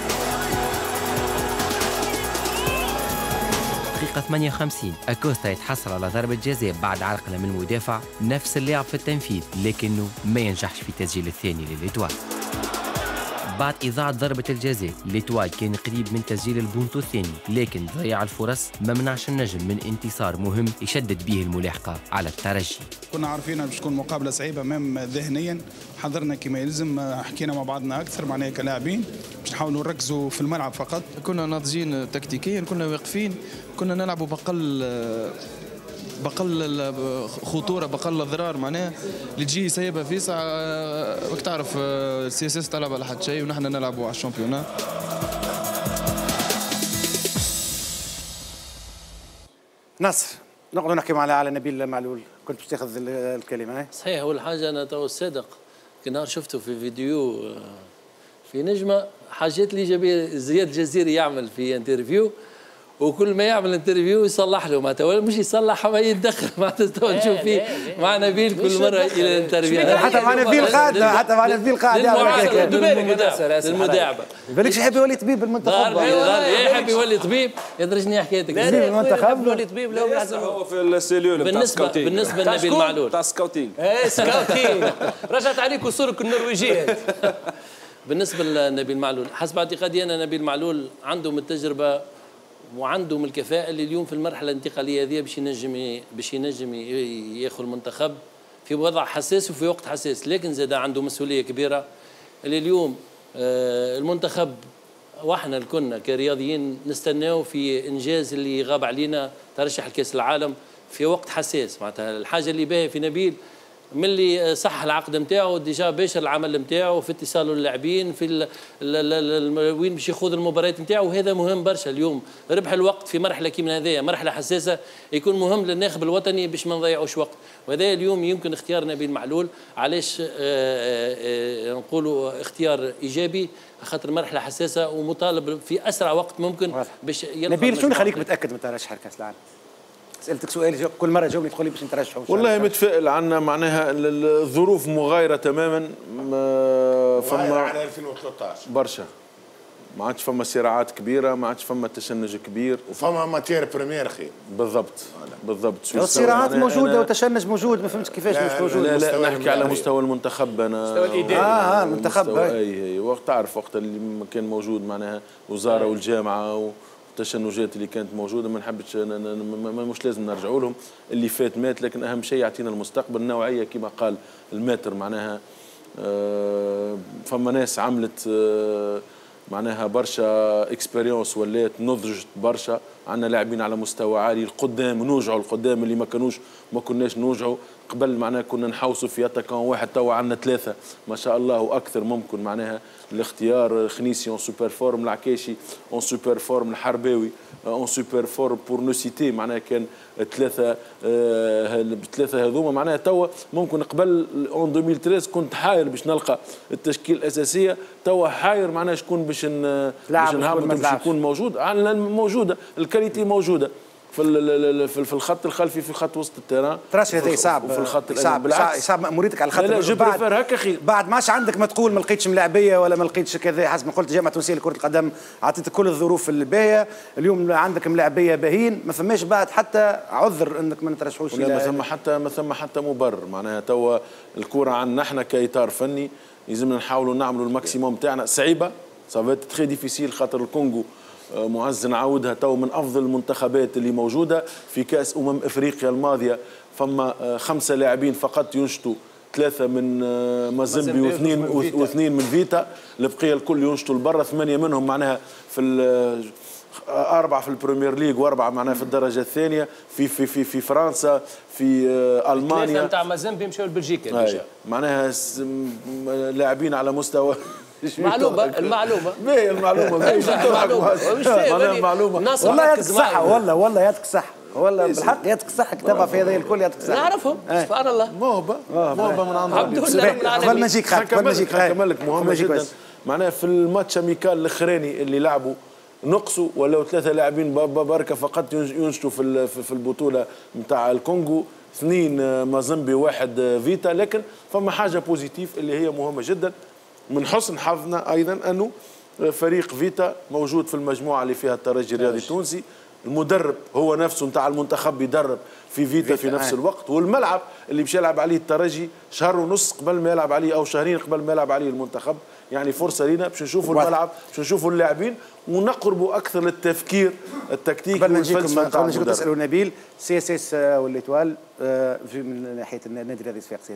دقيقة 58 أكوستا يتحصل على ضربة جزاء بعد عرقلة من المدافع، نفس اللاعب في التنفيذ لكنه ما ينجحش في تسجيل الثاني للإتوال. بعد إضاعة ضربة الجزاء ليتوال كان قريب من تسجيل البونتو الثاني، لكن ضياع الفرص ما منعش النجم من انتصار مهم يشدد به الملاحقة على الترجي. كنا عارفين باش تكون مقابله صعيبه مام ذهنيا، حضرنا كما يلزم، حكينا مع بعضنا اكثر معناها كلاعبين باش نحاولوا نركزوا في الملعب فقط. كنا ناضجين تكتيكيا، كنا واقفين، كنا نلعبوا بقل خطوره، بقل اضرار معناها اللي تجي سايبها في ساعه. راك تعرف السي اس اس تلعب على حد شيء ونحن نلعبوا على الشامبيونات. نصر، نقعدوا نحكي على نبيل معلول، كنت باش تاخذ الكلمه. صحيح، اول حاجه انا تو الصادق كنهار شفته في فيديو في نجمه، حاجات الايجابيه. زياد الجزيري يعمل في انترفيو وكل ما يعمل انترفيو يصلح له، معناتها مش يصلح ما يتدخل، معناتها نشوف فيه مع نبيل كل مره الى الانترفيو. حتى مع نبيل قاعد، حتى مع نبيل قاعد للمداعبه. بالكش يحب يولي طبيب بالمنتخب، يحب يولي طبيب. يدرجني حكايتك طبيب بالمنتخب، يولي طبيب لو هو في السيلول بالنسبه لنبيل معلول تاع سكاوتينغ. سكاوتينغ رجعت عليكم صورك النرويجيات. بالنسبه لنبيل معلول، حسب اعتقادي انا نبيل معلول عنده من التجربه وعنده من الكفاءة اللي اليوم في المرحلة الانتقالية هذه باش ينجم ياخذ المنتخب في وضع حساس وفي وقت حساس، لكن زاد عنده مسؤولية كبيرة اللي اليوم المنتخب واحنا كنا كرياضيين نستناو في انجاز اللي غاب علينا ترشح لكأس العالم في وقت حساس. معناتها الحاجة اللي باهية في نبيل من اللي صح العقد نتاعو ديجا باشر العمل نتاعو في اتصاله اللاعبين في وين باش يخوض المباريات نتاعو، وهذا مهم برشا. اليوم ربح الوقت في مرحله كيما هذيا، مرحله حساسه، يكون مهم للناخب الوطني باش ما نضيعوش وقت، وهذا اليوم يمكن اختيار نبيل معلول. علاش نقولوا اختيار ايجابي؟ خاطر مرحله حساسه ومطالب في اسرع وقت ممكن باش نبيل. شنو يخليك متاكد من ترشح لكاس العالم؟ سألتك سؤال كل مرة جاوبني تقول لي باش نترشحوا. والله متفائل، عنا معناها الظروف مغايرة تماما. فما على 2013 برشا، ما عادش فما صراعات كبيرة، ما عادش فما تشنج كبير، وفما ماتير بريمير خير. بالضبط بالضبط. الصراعات موجودة والتشنج موجود، ما فهمتش كيفاش مش موجود. لا نحكي على مستوى المنتخب أنا. مستوى الإداري. المنتخب أي وقت تعرف وقت اللي كان موجود معناها وزارة والجامعة التشنجات اللي كانت موجوده ما نحبش مش لازم نرجعوا لهم، اللي فات مات، لكن اهم شيء يعطينا المستقبل نوعيه كما قال الماتر معناها فما ناس عملت معناها برشا اكسبيريونس، ولات نضجت برشا. عندنا لاعبين على مستوى عالي القدام، نوجعوا القدام اللي ما كناش نوجعوا قبل. معناها كنا نحوسوا في اتاكون واحد، توا عندنا 3 ما شاء الله واكثر. ممكن معناها الاختيار خنيسي اون سوبر فورم، العكاشي اون سوبر فورم، الحرباوي اون سوبر فورم بور نو سيتي. معناها كان 3 هذوما. معناها توا ممكن قبل اون 2013 كنت حاير باش نلقى التشكيل الاساسيه، توا حاير معناها شكون باش نهبط باش يكون موجود. موجوده الكاليتي موجوده في الخط الخلفي، في خط وسط التيران. تراش هذا صعب في الخط صعب مأموريتك على الخط. لا جبر هكا خير. بعد ما عادش عندك ما تقول ما لقيتش ملاعبيه ولا ما لقيتش كذا. حسب ما قلت الجامعه التونسيه لكره القدم عطيتك كل الظروف الباهيه، اليوم عندك ملاعبيه باهين، ما فماش بعد حتى عذر انك ما نترشحوش. ما ثم حتى مبرر. معناها توا الكره عندنا احنا كاطار فني يلزمنا نحاولوا نعملوا الماكسيموم تاعنا. صعيبه سافيت تري ديفيسيل، خاطر الكونغو معز نعاودها تو من افضل المنتخبات اللي موجوده في كاس افريقيا الماضيه. فما 5 لاعبين فقط ينشطوا، 3 من مازيمبي واثنين من فيتا. البقيه الكل ينشطوا لبرا، 8 منهم معناها في 4 في البريمير ليج و4 معناها في الدرجه الثانيه في فرنسا، في المانيا. 3 نتاع مازيمبي مشاو لبلجيكا معناها لاعبين على مستوى المعلومة باهي والله يعطيك الصحة، والله يعطيك الصحة، والله بالحق يعطيك الصحة. كتبها في هذا الكل يعطيك الصحة. نعرفهم سبحان الله. موهبة من عند ربي. قبل ما نجيك نكمل لك مهمة جدا. معناها في الماتش اميكال الاخراني اللي لعبوا نقصوا ولاو 3 لاعبين بركة فقط ينشطوا في البطولة نتاع الكونغو، 2 مازيمبي 1 فيتا. لكن فما حاجة بوزيتيف اللي هي مهمة جدا. من حسن حظنا ايضا انه فريق فيتا موجود في المجموعه اللي فيها الترجي الرياضي التونسي. المدرب هو نفسه نتاع المنتخب يدرب في فيتا في نفس الوقت، والملعب اللي باش يلعب عليه الترجي 1.5 شهر قبل ما يلعب عليه او 2 شهور قبل ما يلعب عليه المنتخب. يعني فرصه لينا باش نشوفوا الملعب، باش نشوفوا اللاعبين ونقربوا اكثر للتفكير التكتيكي والفلسفه نتاع المدرب. تسالوا نبيل سي اس اس والإيطوال من ناحيه النادي الرياضي الصفاقسي.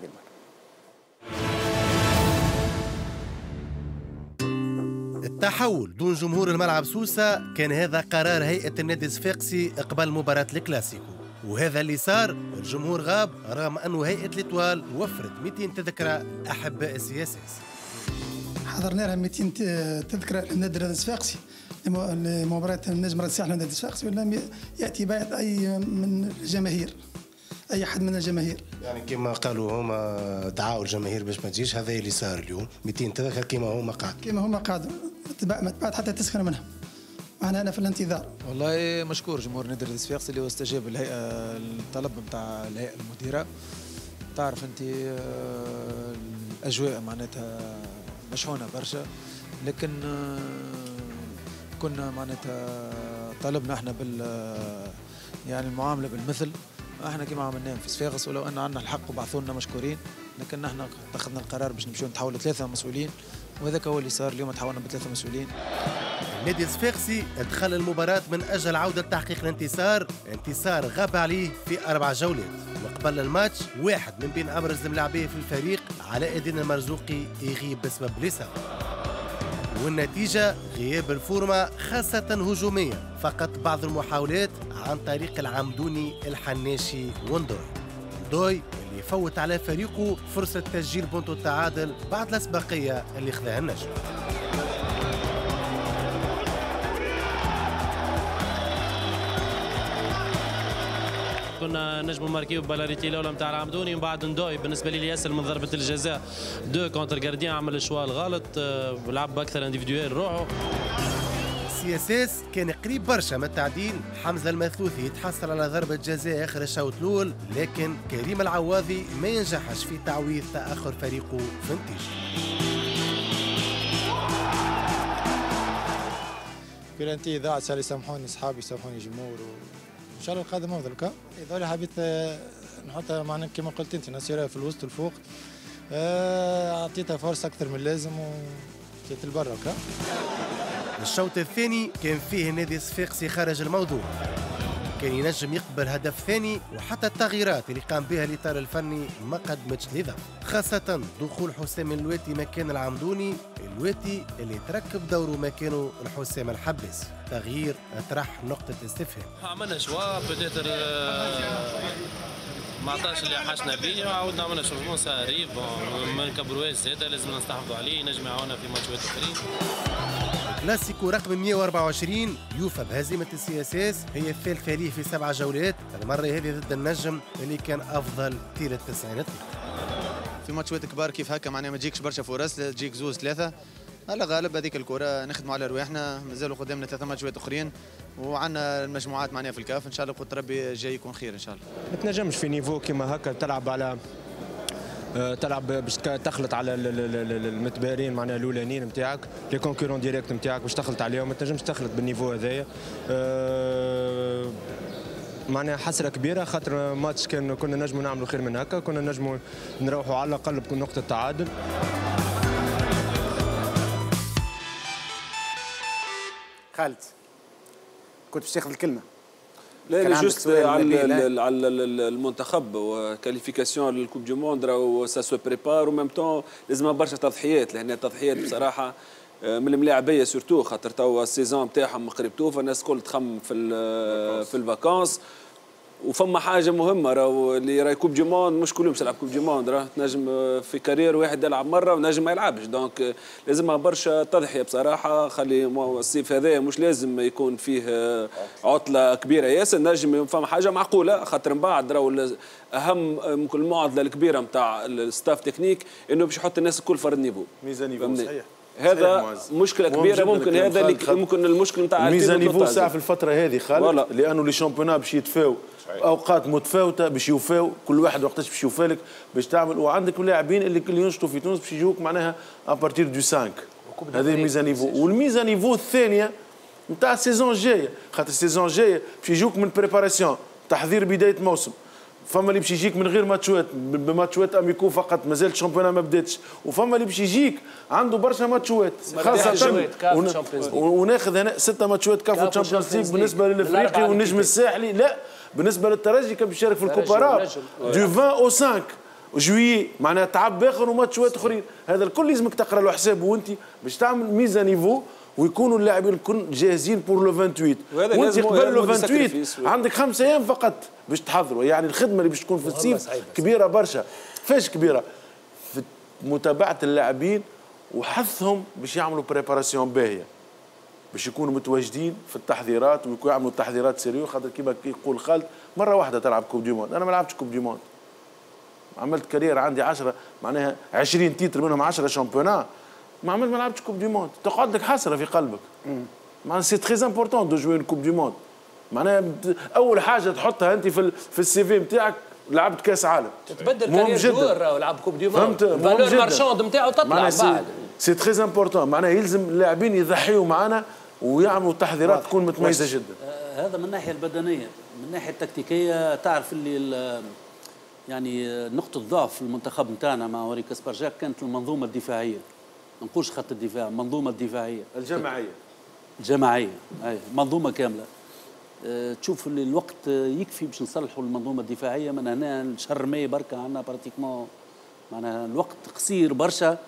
التحول دون جمهور الملعب سوسة كان هذا قرار هيئة النادي الصفاقسي قبل مباراة الكلاسيكو، وهذا اللي صار. الجمهور غاب رغم أنه هيئة الإيطوال وفرت 200 تذكرة لأحباء السي اس اس. حضرنا لها 200 تذكرة للنادي الصفاقسي لمباراة النجم رد الساحل النادي الصفاقسي، ولم يأتي بعد أي من الجماهير، أي حد من الجماهير. يعني كما قالوا هما دعاوا الجماهير باش ما تجيش، هذا اللي صار اليوم. 200 تذكرة كما هما قعدوا ما تبعد حتى تسخن منها. معنا أنا في الانتظار. والله مشكور جمهور نادي الصفاقسي اللي هو استجاب الهيئة الطلب نتاع الهيئة المديرة. تعرف أنت الأجواء معناتها مشحونة برشا، لكن كنا معناتها طلبنا احنا يعني المعاملة بالمثل. احنا كما عملناه في صفاقس، ولو ان عندنا الحق وبعثوا لنا مشكورين، لكن احنا اتخذنا القرار باش نمشيو نتحولوا 3 مسؤولين، وهذاك هو اللي صار. اليوم تحولنا ب3 مسؤولين. النادي الصفاقسي دخل المباراة من أجل عودة تحقيق الانتصار، انتصار غاب عليه في 4 جولات. وقبل الماتش واحد من بين أبرز الملاعبية في الفريق علاء الدين المرزوقي يغيب بسبب الإصابة، والنتيجة غياب الفورمة خاصة هجومية. فقط بعض المحاولات عن طريق العمدوني الحناشي وندوي اللي يفوت على فريقه فرصة تسجيل بونتو التعادل بعد الأسبقية اللي خذاها النجم. كنا نجموا ماركيو ببلاريتي الاولى نتاع العمدوني، ومن بعد ندوي بالنسبه لي ياسر من ضربه الجزاء 2 كونتر جارديان عمل الشوا الغلط، لعب اكثر انديفيدوال روحه. سي اس اس كان قريب برشا من التعديل. حمزه المثلوثي يتحصل على ضربه جزاء اخر الشوط الاول، لكن كريم العواضي ما ينجحش في تعويض تاخر فريقه في النتيجه. بلانتي ضاعت، سالي سامحوني اصحابي، سامحوني جمهور، ان شاء الله القادم افضل. هذول حبيت نحطها معنا كما قلت انت نسيرها في الوسط الفوق، اعطيتها فرصه اكثر من اللازم وجيت لبرا. الشوط الثاني كان فيه النادي الصفاقسي خارج الموضوع. كان ينجم يقبل هدف ثاني، وحتى التغييرات اللي قام بها الاطار الفني ما قدمتش نظام، خاصه دخول حسام الواتي مكان العمدوني، الواتي اللي تركب دوره مكانه الحسام الحبس. تغيير اطرح نقطه استفهام. عملنا شوا بديتر ما عطاش اللي حاشنا بيه، وعاودنا عملنا شوفمون ساريف ما نكبروهاش زاده، لازم نستحفظوا عليه ينجم يعاوننا في ماتشات اخرين. كلاسيكو رقم 124 يوفى بهزيمة السي اس اس، هي الثالثة ليه في 7 جولات، المرة هذه ضد النجم اللي كان أفضل طيلة التسعينات. في ماتشات كبار كيف هكا معناها ما تجيكش برشا فرص، تجيك زوز ثلاثة، على غالب هذيك الكرة نخدموا على رواحنا، مازالوا قدامنا 3 ماتشات أخرين، وعندنا المجموعات معناها في الكاف، إن شاء الله قلت ربي جاي يكون خير إن شاء الله. ما تنجمش في نيفو كيما هكا تلعب باش تخلط على المتبارين معناها الاولانيين نتاعك، لي كونكورون ديريكت نتاعك باش تخلط عليهم، ما تنجمش تخلط بالنيفو هذايا. معناها حسره كبيره، خاطر ماتش كنا نجموا نعملوا خير من هكا، كنا نجموا نروحوا على الاقل بنقطه تعادل. خالد كنت باش تاخذ الكلمه. لا جوست على المنتخب وكاليفيكاسيون للكوب دو موند راهو سا سو بريبار، وميم طون لازم برشا تضحيات، لان التضحيات بصراحه من الملاعبيه سورتو، خاطر توا السيزون نتاعهم قريب توفى، الناس الكل تخمم في الفاكونس، وفما حاجه مهمه راهو اللي راهي كوب دي موند مش كل يوم تلعب كوب دي موند، راه تنجم في كارير واحد يلعب مره ونجم ما يلعبش، دونك لازمها برشا تضحيه بصراحه. خلي الصيف هذا مش لازم يكون فيه عطله كبيره ياسر، نجم فما حاجه معقوله، خاطر من بعد راهو اهم ممكن المعضله الكبيره نتاع الستاف تكنيك انه باش يحط الناس الكل فرد نيفو، ميزان نيفو صحيح. هذا مشكله كبيره، ممكن هذا اللي ممكن المشكل نتاع ميزان نيفو ساعه في الفتره هذه خالد، لانه لي شامبيونات باش يتفاو اوقات متفاوته باش يوفاو، كل واحد وقتاش باش يوفالك باش تعمل، وعندك لاعبين اللي ينشطوا في تونس باش يجوك معناها ابارتير دو 5. هذه ميزان نيفو، والميزان نيفو الثانيه نتاع السيزون الجايه، خاطر السيزون الجايه باش يجوك من بريباراسيون تحضير بدايه موسم، فما اللي باش يجيك من غير ماتشوات بماتشوات اميكو فقط، مازال الشامبيون ما بداتش، وفما اللي باش يجيك عنده برشا ماتشوات، خاصه وناخذ هنا 6 ماتشوات كافو تشامبيونز ليغ بالنسبه للافريقي والنجم الساحلي. لا بالنسبه للترجي كان باش يشارك في الكوبارا دو 20 او 5 جويي، معناها تعب اخر وماتشوات اخرين، هذا الكل لازمك تقرا له حسابه وانت باش تعمل ميزان نيفو، ويكونوا اللاعبين الكل جاهزين بور لو 28، وانت قبل لو 28 عندك 5 ايام فقط باش تحضروا، يعني الخدمه اللي باش تكون في الصيف كبيره برشا. فاش كبيره؟ في متابعه اللاعبين وحثهم باش يعملوا بريباراسيون باهيه، باش يكونوا متواجدين في التحضيرات ويعملوا تحضيرات سيريو، خاطر كيما يقول خالد مره واحده تلعب كوب دي موند، انا ما لعبتش كوب دي موند، عملت كارير عندي 10 معناها 20 تيتر منهم 10 شامبيونات، ما لعبتش كوب دي موند، تقعد لك حسره في قلبك. معناها سي تري امبورتون دو جوي كوب دي موند، معناها اول حاجه تحطها انت في السي في نتاعك لعبت كاس عالم، تتبدل كارير جوار راهو لعب كوب دي موند، فالور مارشاند نتاعو تطلع بعد. سي تري امبورتون، معناها يلزم اللاعبين يضحيوا معنا ويعملوا تحضيرات تكون متميزه جدا. هذا من الناحيه البدنيه، من الناحيه التكتيكيه تعرف اللي يعني نقطه ضعف في المنتخب نتاعنا مع وري كاسبرجاك كانت المنظومه الدفاعيه، ما نقولش خط الدفاع، المنظومه الدفاعيه الجماعيه اي منظومه كامله. تشوف اللي الوقت يكفي باش نصلحوا المنظومه الدفاعيه، من هنا لشهر ماي بركه عندنا براتيكمون معناها الوقت قصير برشا.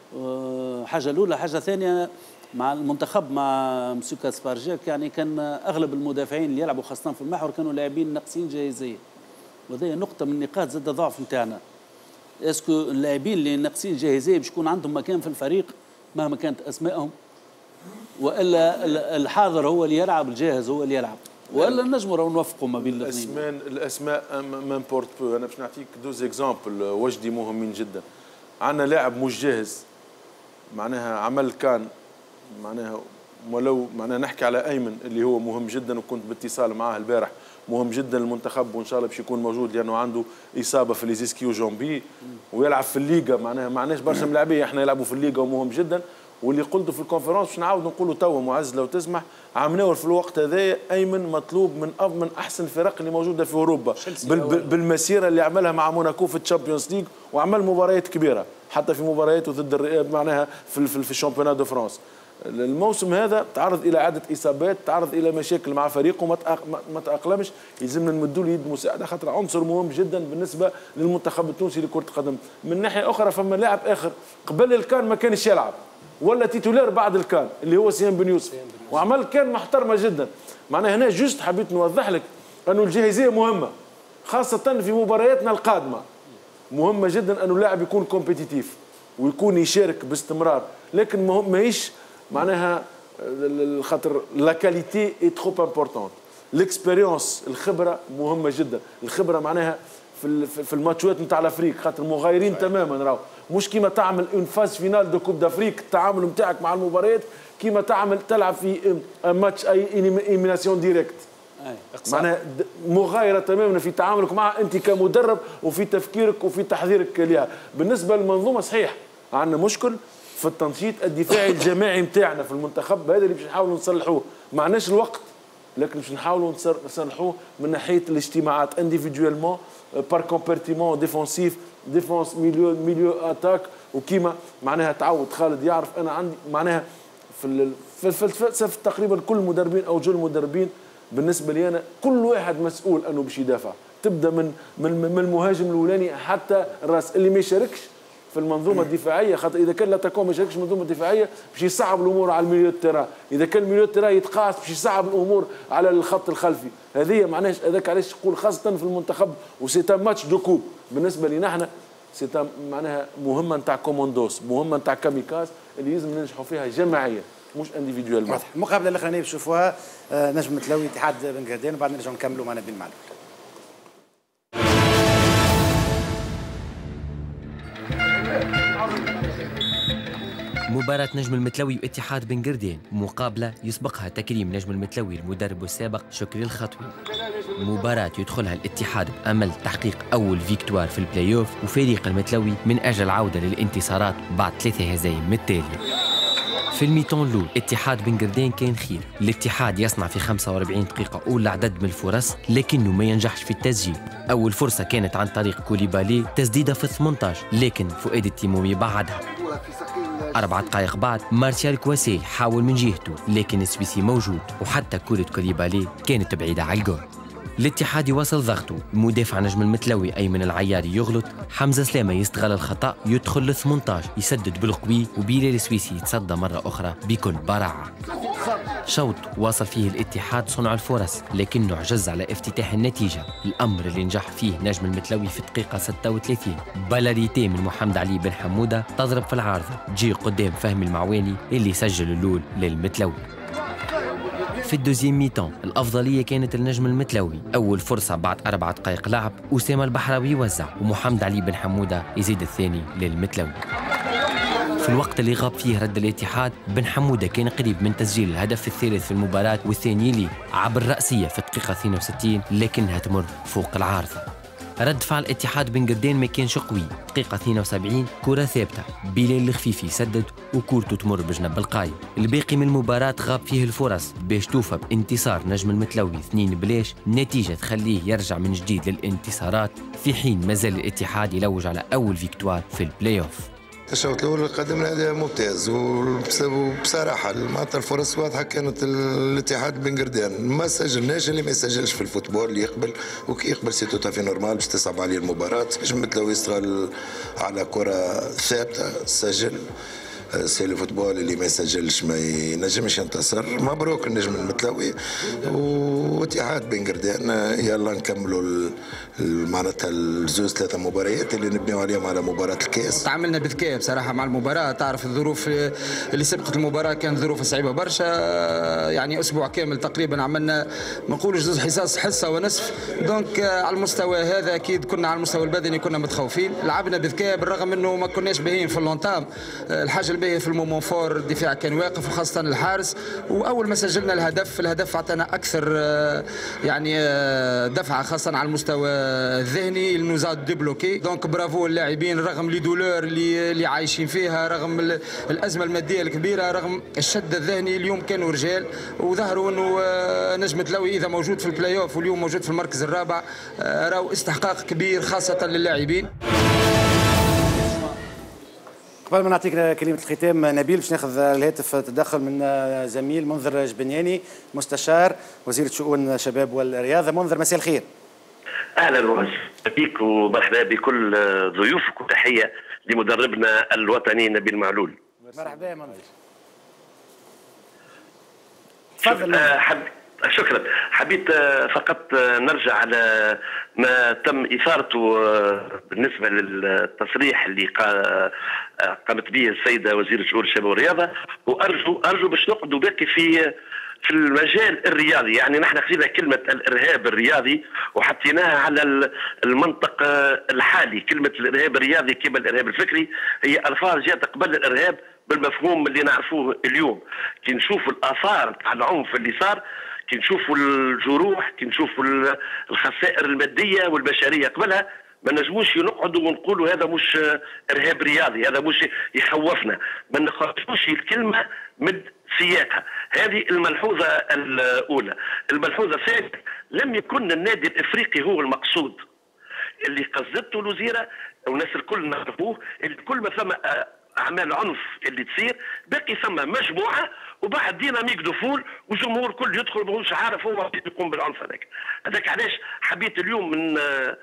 حاجه الاولى، حاجه ثانيه مع المنتخب مع مسيو كاسبرجاك يعني كان اغلب المدافعين اللي يلعبوا خاصه في المحور كانوا لاعبين ناقصين جاهزيه، وهذه نقطه من نقاط زاد ضعف نتاعنا. اسكو اللاعبين اللي ناقصين جاهزيه باش يكون عندهم مكان في الفريق مهما كانت اسمائهم، والا الحاضر هو اللي يلعب، الجاهز هو اللي يلعب، والا نجموا راهو نوفقوا ما بين الاثنين. الاسماء مامبورت بو، انا باش نعطيك دوز اكزامبل وجدي مهمين جدا. عندنا لاعب مش جاهز معناها عمل كان معناها، ولو معناها نحكي على ايمن اللي هو مهم جدا وكنت باتصال معاه البارح، مهم جدا للمنتخب وان شاء الله باش يكون موجود لانه عنده اصابه في ليزيسكيو جونبي ويلعب في الليغا، معناها معناش برشا ملاعبيه احنا يلعبوا في الليغا ومهم جدا. واللي قلته في الكونفرنس باش نعاود نقولوا توا معز لو تسمح، عملناه في الوقت هذا ايمن مطلوب من احسن الفرق اللي موجوده في اوروبا بالمسيره اللي عملها مع موناكو في الشامبيونز ليغ، وعمل مباريات كبيره حتى في مبارياته ضد معناها في الشامبيونات دو فرانس. الموسم هذا تعرض الى عده اصابات، تعرض الى مشاكل مع فريقه ما تاقلمش، يلزمنا نمدوا له يد مساعده خاطر عنصر مهم جدا بالنسبه للمنتخب التونسي لكره القدم. من ناحيه اخرى فما لاعب اخر قبل الكان ما كانش يلعب ولا تيتولير بعد الكان اللي هو سيان بن يوسف، وعمل كان محترمه جدا. معناها هنا جوست حبيت نوضح لك انه الجاهزيه مهمه خاصه في مبارياتنا القادمه. مهمه جدا انه اللاعب يكون كومبيتيتيف ويكون يشارك باستمرار، لكن ماهيش معناها خاطر لا كاليتي اي تروب امبورطونت. الاكسبيريونس الخبره مهمه جدا، الخبره معناها في الماتشات نتاع الافريق خاطر مغايرين تماما. راهو مش كيما تعمل اون فاز فينال دو كوب دافريك التعامل نتاعك مع المباريات كيما تلعب في ماتش اي ايميناسيون ديريكت. معناها مغايره تماما في تعاملك معها انت كمدرب وفي تفكيرك وفي تحضيرك لها. بالنسبه للمنظومه صحيح عندنا مشكل في التنشيط الدفاعي الجماعي نتاعنا في المنتخب، هذا اللي باش نحاولوا نصلحوه. معناش الوقت لكن باش نحاولوا نصلحوه من ناحيه الاجتماعات انديفيدويلمون بار كومبارتيمون ديفونسيف ديفونس ميليو اتاك. وكيما معناها تعود خالد يعرف انا عندي معناها في الفلسفه تقريبا كل المدربين او جل المدربين بالنسبه لي انا كل واحد مسؤول انه باش يدافع، تبدا من المهاجم الاولاني حتى الراس اللي ما يشاركش في المنظومه الدفاعيه. خاطر اذا كان لا تكون ما يشاركش في المنظومه الدفاعيه باش يصعب الامور على الميليو تيرا، اذا كان الميليو تيرا يتقاعس باش يصعب الامور على الخط الخلفي. هذه معناش هذاك علاش نقول خاصه في المنتخب وسيتا ماتش دو كوب بالنسبه لنا احنا سيتا معناها مهمه نتاع كوموندوس، مهمه نتاع كاميكاز اللي لازم ننجحوا فيها جماعيا مش انديفيدويلمون. المقابله الاخرانيه بنشوفوها نجم متلوي اتحاد بن قردين وبعد نرجعوا نكملوا مع نبيل معلول. مباراة نجم المتلوي واتحاد بن قردين، مقابلة يسبقها تكريم نجم المتلوي المدرب السابق شكري الخطوي. مباراة يدخلها الاتحاد بأمل تحقيق أول فيكتوار في البلاي أوف وفريق المتلوي من أجل العودة للانتصارات بعد 3 هزايم متتالية. في الميتون الأول اتحاد بن قردين كان خير، الاتحاد يصنع في 45 دقيقة أولى عدد من الفرص لكنه ما ينجحش في التسجيل. أول فرصة كانت عن طريق كوليبالي تسديدة في 18 لكن فؤاد التيمومي بعدها. 4 دقائق بعد مارسيال كواسي حاول من جهته لكن السويسي موجود وحتى كرة كوليبالي كانت بعيدة على الجول. الاتحاد يواصل ضغطه، المدافع نجم المتلوي أيمن العياري يغلط، حمزة سلامة يستغل الخطأ يدخل ل 18 يسدد بالقوي وبيلال السويسي يتصدى مرة أخرى بكل براعة. شوط واصل فيه الاتحاد صنع الفرص لكنه عجز على افتتاح النتيجة، الأمر اللي نجح فيه نجم المتلوي في الدقيقة 36 بلاريتي من محمد علي بن حمودة تضرب في العارضة تجي قدام فهمي المعواني اللي سجل اللول للمتلوي. في الدوزيام ميتون الأفضلية كانت النجم المتلوي، أول فرصة بعد 4 دقائق لعب أسامة البحراوي يوزع ومحمد علي بن حمودة يزيد الثاني للمتلوي. في الوقت اللي غاب فيه رد الاتحاد بن حمودة كان قريب من تسجيل الهدف الثالث في المباراة والثاني ليه عبر رأسية في الدقيقة 62 لكنها تمر فوق العارضة. رد فعل اتحاد بن قردين ما كانش قوي، دقيقة 72 كرة ثابتة بلال الخفيفي يسدد وكورته تمر بجنب القايم. الباقي من المباراة غاب فيه الفرص باش توفى بانتصار نجم المتلوي 2-0، نتيجة تخليه يرجع من جديد للانتصارات في حين مازال الاتحاد يلوج على أول فيكتوار في البلاي أوف. الشوط الاول قدمنا اداء ممتاز وبصراحه معناتها الفرص واضحه كانت الاتحاد بن قردين، ما سجلناش اللي ما يسجلش في الفوتبول اللي يقبل وكي يقبل سي تو في نورمال باش تصعب عليه المباراه. نجم المتلوي يستغل على كره ثابته سجل، سي الفوتبول اللي ما يسجلش ما ينجمش ينتصر. مبروك النجم المتلوي واتحاد بن قردين، يلا نكملوا معناتها الزوز 3 مباريات اللي نبنيو عليهم على مباراه الكاس. تعاملنا بذكاء بصراحه مع المباراه، تعرف الظروف اللي سبقت المباراه كانت ظروف صعيبه برشا، يعني اسبوع كامل تقريبا عملنا ما نقولوش زوز حصص حصه ونصف، دونك على المستوى هذا اكيد كنا على المستوى البدني كنا متخوفين، لعبنا بذكاء بالرغم انه ما كناش باهيين في اللونتام. الحاجه الباهيه في المومون فور الدفاع كان واقف وخاصه الحارس، واول ما سجلنا الهدف عطانا اكثر يعني دفعه خاصه على المستوى الذهني اللي نوزاد ديبلوكي. دونك برافو اللاعبين رغم لي دولور اللي عايشين فيها، رغم الازمه الماديه الكبيره، رغم الشد الذهني، اليوم كانوا رجال وظهروا انه نجم متلوي اذا موجود في البلاي اوف واليوم موجود في المركز الرابع راهو استحقاق كبير خاصه للاعبين. قبل ما نعطيك كلمة الختام نبيل باش ناخذ الهاتف تدخل من زميل منذر جبنياني مستشار وزير شؤون الشباب والرياضة. منذر مساء الخير. اهلا وسهلا بك ومرحبا بكل ضيوفك وتحية لمدربنا الوطني نبيل معلول. مرحبا يا منذر. تفضل. شكرا. حبيت فقط نرجع على ما تم إثارته بالنسبة للتصريح اللي قامت به السيدة وزيرة شؤون الشباب والرياضة، وأرجو باش نقعدوا باقي في المجال الرياضي. يعني نحن خذينا كلمة الإرهاب الرياضي وحطيناها على المنطق الحالي. كلمة الإرهاب الرياضي كما الإرهاب الفكري هي ألفاظ جاءت قبل الإرهاب بالمفهوم اللي نعرفوه اليوم. كي نشوفوا الآثار تاع العنف اللي صار، كي نشوفوا الجروح، كي نشوفوا الخسائر المادية والبشرية قبلها، ما نجموش نقعدوا ونقولوا هذا مش إرهاب رياضي، هذا مش يخوفنا، ما نخرجوش الكلمة من سياقها. هذه الملحوظة الأولى. الملحوظة الثانية، لم يكن النادي الإفريقي هو المقصود. اللي قصدته الوزيرة والناس الكل نعرفوه، كل ما ثم اعمال عنف اللي تصير باقي ثم مجموعه وبعد ديناميك دفول وجمهور كل يدخل ماهوش عارف هو يقوم بالعنف هذاك علاش حبيت اليوم من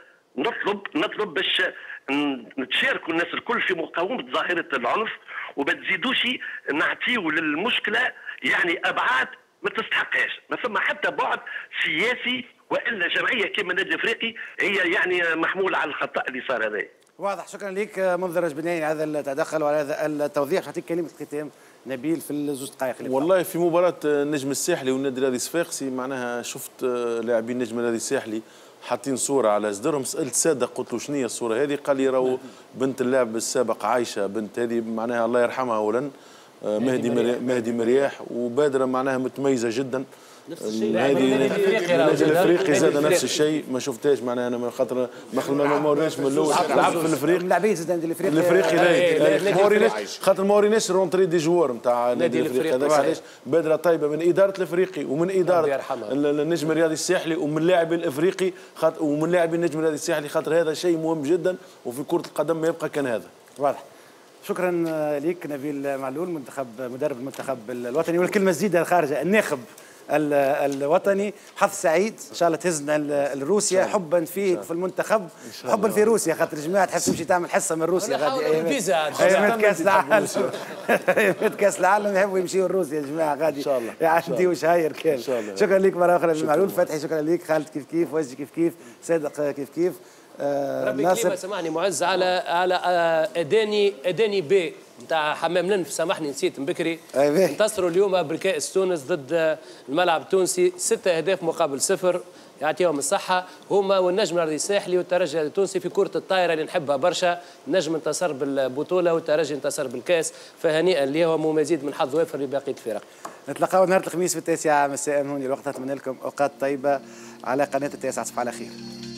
نطلب باش نتشاركوا الناس الكل في مقاومه ظاهره العنف، وما تزيدوش نعطيو للمشكله يعني ابعاد ما تستحقهاش. ما ثم حتى بعد سياسي، والا جمعيه كما النادي الافريقي هي يعني محموله على الخطا اللي صار هذا. واضح. شكرا لك منذر جبناني على هذا التدخل وعلى هذا التوضيح. نعطيك كلمه الختام نبيل في الزوج دقائق. والله في مباراه النجم الساحلي والنادي الرياضي الصفاقسي معناها شفت لاعبين النجم الرياضي الساحلي حاطين صوره على صدرهم. سالت ساده قلت له شنو هي الصوره هذه؟ قال لي راهو بنت اللاعب السابق عايشه، بنت هذه معناها الله يرحمها اولا مهدي مرياح، وبادره معناها متميزه جدا. النادي الافريقي زاد نفس الشيء، ما شفتهاش معناها انا من خاطر ما وريناش من الاول لعب في الافريقي. لاعبين زاد الافريقي ما وريناش خاطر ما وريناش رونتري دي جوار نتاع النادي الافريقي. هذاك علاش بادره طيبه من اداره الافريقي ومن اداره النجم الرياضي الساحلي ومن لاعبي الافريقي ومن لاعبي النجم الرياضي الساحلي، خاطر هذا شيء مهم جدا وفي كره القدم ما يبقى كان هذا. واضح. شكرا لك نبيل معلول مدرب المنتخب الوطني. والكلمه الزياده الخارجه الناخب الوطني. حظ سعيد ان شاء الله تهزنا لروسيا حبا فيك في المنتخب، حبا في روسيا، خاطر الجماعه تحب تمشي تعمل حصه من روسيا غادي ايامات كاس العالم. ايامات كاس العالم يحبوا يمشيوا لروسيا يا جماعه غادي يعديوا شهاير كان. شكرا لك مره اخرى نبيل معلول. فتحي شكرا لك، خالد كيف وجهي كيف صادق كيف ربي كلمه سامحني معز على اداني بي نتاع حمام لنف. سامحني نسيت من بكري. انتصروا اليوم بالكاس تونس ضد الملعب التونسي 6 أهداف مقابل 0. يعطيهم الصحة هما والنجم الرياضي الساحلي والترجي التونسي في كرة الطائرة اللي نحبها برشا. النجم انتصر بالبطولة والترجي انتصر بالكاس، فهنيئا ليهم ومزيد من حظ وافر لباقي الفرق. نتلاقاو نهار الخميس في 9 مساء. من هوني الوقت نتمنى لكم أوقات طيبة على قناة 9. تصبحوا على خير.